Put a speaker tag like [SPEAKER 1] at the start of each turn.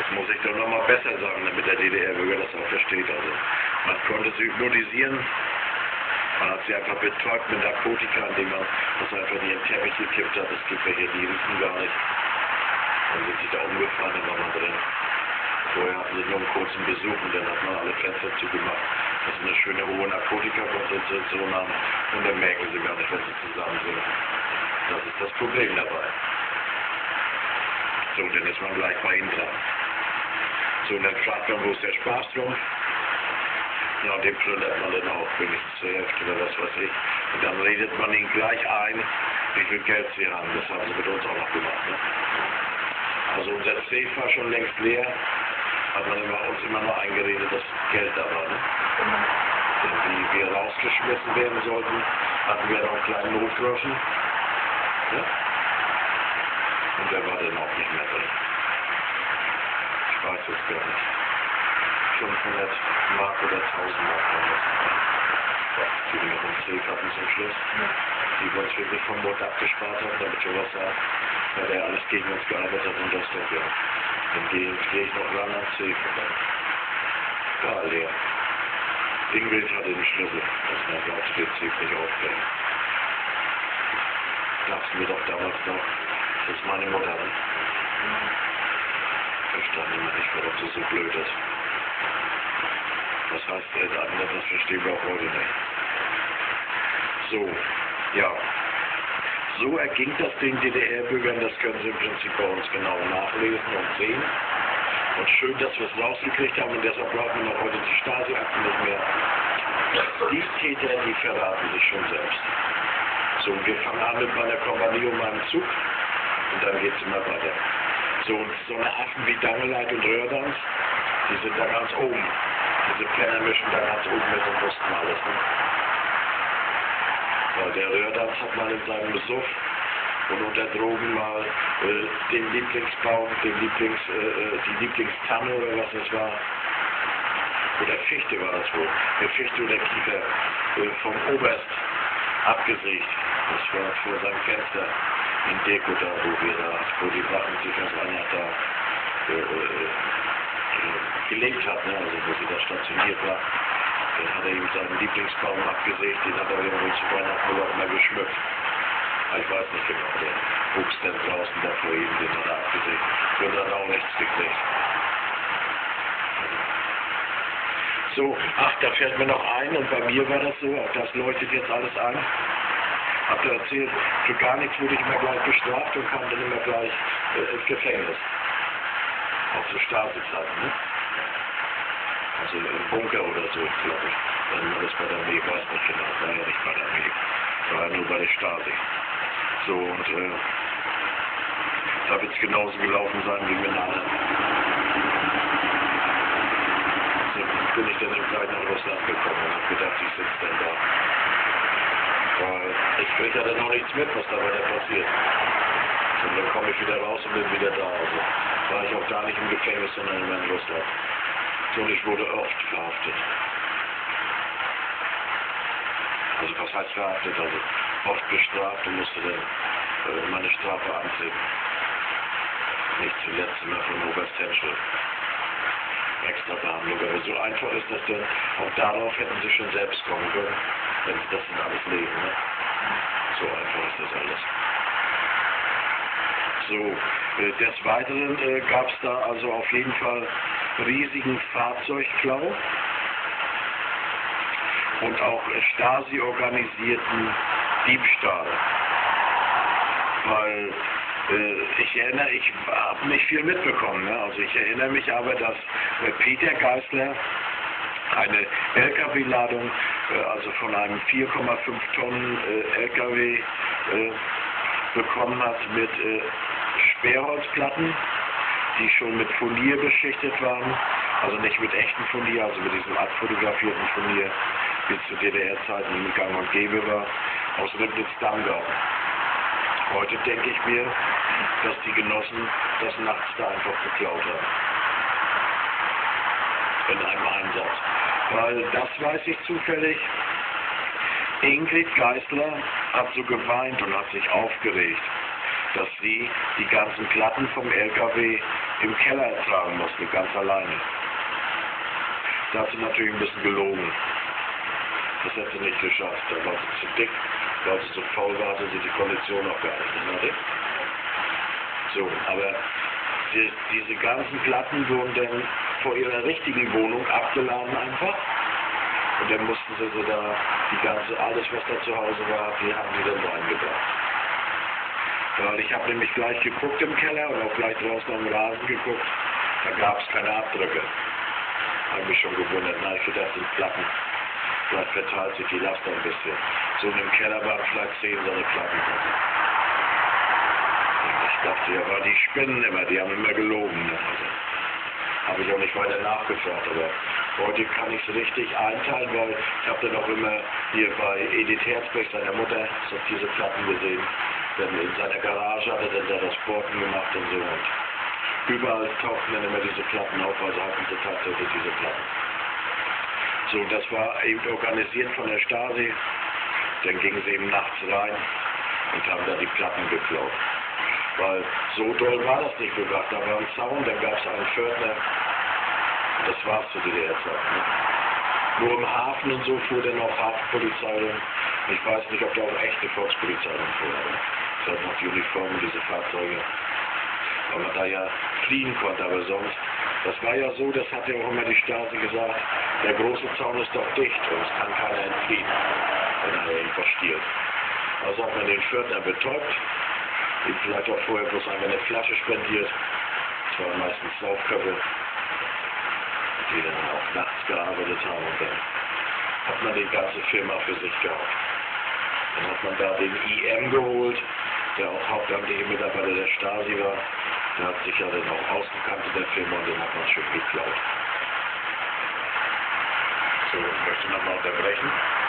[SPEAKER 1] Das muss ich doch nochmal besser sagen, damit der DDR-Bürger das auch versteht. Also, man konnte sie hypnotisieren, man hat sie einfach betäubt mit Narkotika, indem man das einfach in ihren Teppich gekippt hat. Es gibt welche, die riechen gar nicht. Dann sind sie da umgefallen, dann war man drin. Vorher hatten sie nur einen kurzen Besuch und dann hat man alle Fenster zugemacht, dass sie eine schöne hohe Narkotikakonzentration haben und dann merken sie gar nicht, wenn sie zusammen sind. Das ist das Problem dabei. So, dann ist man gleich bei ihnen dran. So, und dann fragt man, wo ist der Spaß drum? Ja, den plündert man dann auch wenigstens zur Hälfte oder was weiß ich. Und dann redet man ihnen gleich ein, wie viel Geld sie haben. Das haben sie mit uns auch noch gemacht. Ne? Also unser Safe war schon längst leer. Hat man uns immer nur eingeredet, dass Geld da war. Ne? Denn wie wir rausgeschmissen werden sollten, hatten wir noch einen kleinen Notgroschen. Ja? Und der war dann auch nicht mehr drin. Ich weiß es gar nicht. 500 Mark oder 1000 Mark war das. Die wir noch im Safe hatten zum Schluss. Die wir uns wirklich vom Mund abgespart haben, damit wir was sagen. Weil der alles gegen uns gearbeitet hat und das doch, ja. Dann gehe ich noch ran ans Safe und dann war leer. Ingrid hatte den Schlüssel, dass man brauchte den Safe nicht aufbringen. Dachten wir doch damals noch, das ist meine Mutter. Ne? Verstand immer nicht, warum sie so blöd ist. Was heißt das verstehen wir auch heute nicht. So, ja. So erging das den DDR-Bürgern, das können Sie im Prinzip bei uns genau nachlesen und sehen. Und schön, dass wir es rausgekriegt haben und deshalb brauchen wir noch heute die Stasi-Akten nicht mehr. Die Täter, die verraten sich schon selbst. So, und wir fangen an mit meiner Kompanie und meinem Zug und dann geht es immer weiter. So, und so eine Affen wie Dangeleit und Röhrdanz, die sind da ganz oben. Diese Penner mischen da ganz oben mit und wussten alles. Ne? Weil der Röhrdanz hat mal in seinem Besuch und unter Drogen mal den Lieblingsbaum, die Lieblingstanne oder was das war, oder Fichte war das wohl, der Fichte oder Kiefer vom Oberst abgesägt. Das war vor seinem Fenster in Deko da, wo die Wachen sich aus einer da gelebt hat, ne? Also wo sie da stationiert war. Dann hat er ihm seinen Lieblingsbaum abgesägt, den hat er irgendwo zu Weihnachten oder immer geschmückt. Ich weiß nicht genau, der wuchs dann draußen da vor ihm, den hat er abgesägt. Und hat auch nichts gekriegt. So, ach, da fällt mir noch ein, und bei mir war das so, das leuchtet jetzt alles an. Hab da erzählt, für gar nichts wurde ich immer gleich bestraft und kam dann immer gleich ins Gefängnis. Auch zur Stasi-Zeiten, ne? Also im Bunker oder so, glaube ich. Dann war das bei der Armee, weiß nicht genau, war ja nicht bei der Armee. War ja nur bei der Stasi. So, und da wird es genauso gelaufen sein wie mit anderen. So bin ich dann im gleich nach Russland gekommen und habe gedacht, ich sitze dann da. Weil ich kriege ja dann noch nichts mit, was da weiter passiert. Und dann komme ich wieder raus und bin wieder da. Also war ich auch gar nicht im Gefängnis, sondern immer in Russland. Und ich wurde oft verhaftet. Also was heißt verhaftet? Also oft bestraft und musste dann meine Strafe antreten. Nicht zuletzt immer von Oberst Henschel. Extra Behandlung. Aber so einfach ist das denn. Auch darauf hätten sie schon selbst kommen können, wenn sie das denn alles legen. Ne? So einfach ist das alles. So, des Weiteren gab es da also auf jeden Fall riesigen Fahrzeugklau und auch Stasi-organisierten Diebstahl. Weil ich habe nicht viel mitbekommen. Ne? Also ich erinnere mich aber, dass Peter Geißler eine LKW-Ladung, also von einem 4,5 Tonnen LKW bekommen hat mit Sperrholzplatten, die schon mit Furnier beschichtet waren, also nicht mit echten Furnier, also mit diesem abfotografierten Furnier, wie es zu DDR-Zeiten gang und gäbe war, aus Ribnitz-Damgau. Heute denke ich mir, dass die Genossen das nachts da einfach geklaut haben. In einem Einsatz. Weil das weiß ich zufällig. Ingrid Geißler hat so geweint und hat sich aufgeregt, dass sie die ganzen Platten vom LKW im Keller tragen musste, ganz alleine. Da hat sie natürlich ein bisschen gelogen. Das hätte sie nicht geschafft. Da war sie zu dick, weil sie zu faul war, hatte sie die Kondition noch gar nicht. So, aber diese ganzen Platten wurden dann vor ihrer richtigen Wohnung abgeladen einfach. Und dann mussten sie so da alles was da zu Hause war, die haben die dann reingebracht. Weil ich habe nämlich gleich geguckt im Keller und auch gleich draußen am Rasen geguckt, da gab es keine Abdrücke. Habe mich schon gewundert, na ich gedacht, sind Platten. Vielleicht verteilt sich die Last ein bisschen. So in dem Keller waren vielleicht 10 so eine Platten. Ich dachte, ja, aber die spinnen immer, die haben immer gelogen. Ne? Also, habe ich auch nicht weiter nachgefragt, aber heute kann ich es richtig einteilen, weil ich habe dann auch immer hier bei Edith Herzberg, seiner Mutter, so diese Platten gesehen. Denn in seiner Garage hat er dann da das Sporten gemacht und so. Und überall tauchten dann immer diese Platten auf, also hatten sie tatsächlich diese Platten. So, das war eben organisiert von der Stasi. Dann gingen sie eben nachts rein und haben da die Platten geklaut. Weil so doll war das nicht bewacht. Da war ein Zaun, dann gab es einen Pförtner. Das war's zu DDR-Zeit. Ne? Nur im Hafen und so fuhr dann auch Hafenpolizei rum. Ich weiß nicht, ob da auch echte Volkspolizei rumfuhr. Vielleicht noch die Uniformen, diese Fahrzeuge. Weil man da ja fliehen konnte, aber sonst. Das war ja so, das hat ja auch immer die Stasi gesagt, der große Zaun ist doch dicht und es kann keiner entfliehen, wenn er irgendwas stiehlt. Also hat man den Pförtner betäubt, ihm vielleicht auch vorher bloß einmal eine Flasche spendiert. Das waren meistens Saufköpfe, die dann auch nachts gearbeitet haben und dann hat man die ganze Firma für sich gehabt. Dann hat man da den IM geholt, der auch hauptamtliche Mitarbeiter der Stasi war. Der hat sich ja dann auch ausgekannt in der Firma und den hat man schön geklaut. So, ich möchte nochmal unterbrechen.